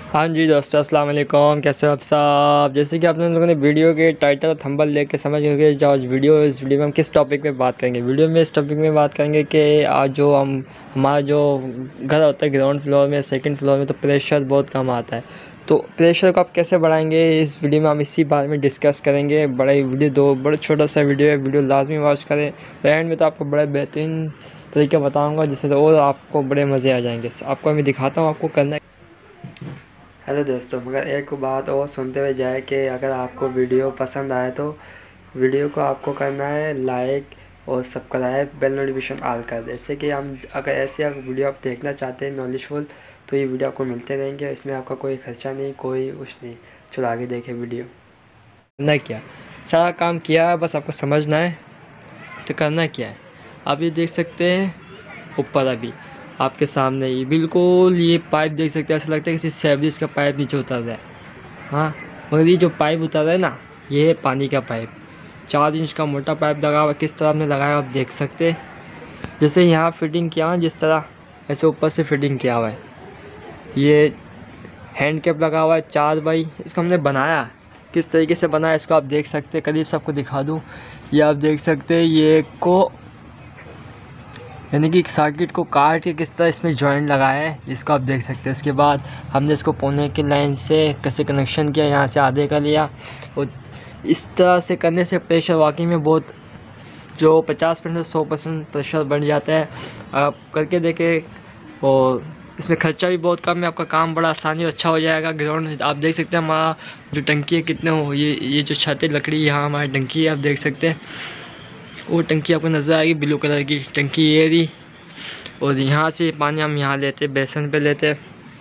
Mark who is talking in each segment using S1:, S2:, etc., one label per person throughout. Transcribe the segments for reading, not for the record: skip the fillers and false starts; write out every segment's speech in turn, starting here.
S1: हाँ जी दोस्तों, अस्सलाम वालेकुम। कैसे हो आप सब? जैसे कि आप लोगों ने वीडियो के टाइटल और थंबनेल देख के समझ गए जो आज इस वीडियो में हम किस टॉपिक पे बात करेंगे। वीडियो में इस टॉपिक में बात करेंगे कि आज जो हमारा जो घर होता है ग्राउंड फ्लोर में, सेकंड फ्लोर में, तो प्रेशर बहुत कम आता है। तो प्रेशर को आप कैसे बढ़ाएंगे, इस वीडियो में हम इसी बारे में डिस्कस करेंगे। बड़ा छोटा सा वीडियो है, वीडियो लाजमी वॉच करें। तो एंड में तो आपको बड़े बेहतरीन तरीके बताऊँगा जिससे और आपको बड़े मज़े आ जाएंगे। आपको मैं दिखाता हूँ आपको करना। हेलो दोस्तों, मगर एक बात और सुनते हुए जाए कि अगर आपको वीडियो पसंद आए तो वीडियो को आपको करना है लाइक और सब्सक्राइब, बेल नोटिफिकेशन ऑल कर दे। जैसे कि हम अगर ऐसे वीडियो आप देखना चाहते हैं नॉलेजफुल, तो ये वीडियो आपको मिलते रहेंगे। इसमें आपका कोई खर्चा नहीं, कोई कुछ नहीं। चलो आगे देखें वीडियो। करना क्या, सारा काम किया है, बस आपको समझना है तो करना क्या है। आप ये देख सकते हैं ऊपर अभी आपके सामने ही बिल्कुल ये पाइप देख सकते हैं। ऐसा लगता है किसी सेवरेज का पाइप नीचे उतर रहा है। हाँ, मगर ये जो पाइप उतर रहा है ना, ये है पानी का पाइप। 4 इंच का मोटा पाइप लगा हुआ। किस तरह हमने लगाया आप देख सकते हैं। जैसे यहाँ फिटिंग किया हुआ है, जिस तरह ऐसे ऊपर से फिटिंग किया हुआ है। ये हैंड कैप लगा हुआ है 4 बाई। इसको हमने बनाया किस तरीके से बनाया इसको आप देख सकते हैं। करीब से आपको दिखा दूँ, ये आप देख सकते हैं। ये को यानी कि एक सर्किट को काट के किस तरह इसमें जॉइंट लगाया है, इसको आप देख सकते हैं। उसके बाद हमने इसको पौने की लाइन से कैसे कनेक्शन किया, यहाँ से आधे का लिया। और इस तरह से करने से प्रेशर वाकई में बहुत जो 50% 100% प्रेशर बढ़ जाता है। आप करके देखें। और इसमें खर्चा भी बहुत कम है, आपका काम बड़ा आसानी और अच्छा हो जाएगा। ग्राउंड आप देख सकते हैं, हमारा जो टंकी है कितने हो, ये जो छत है लकड़ी, यहाँ हमारी टंकी है आप देख सकते हैं। वो टंकी आपको नज़र आएगी, ब्लू कलर की टंकी ये रही। और यहाँ से पानी हम यहाँ लेते, बेसन पे लेते।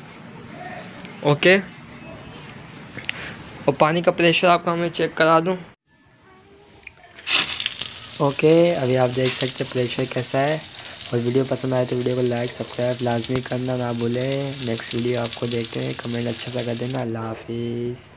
S1: ओके, और पानी का प्रेशर आपको हमें चेक करा दूँ। ओके, अभी आप देख सकते हैं प्रेशर कैसा है। और वीडियो पसंद आए तो वीडियो को लाइक सब्सक्राइब लाजमी करना ना भूलें। नेक्स्ट वीडियो आपको देखते हैं, कमेंट अच्छा सा कर देना। अल्लाह हाफिज़।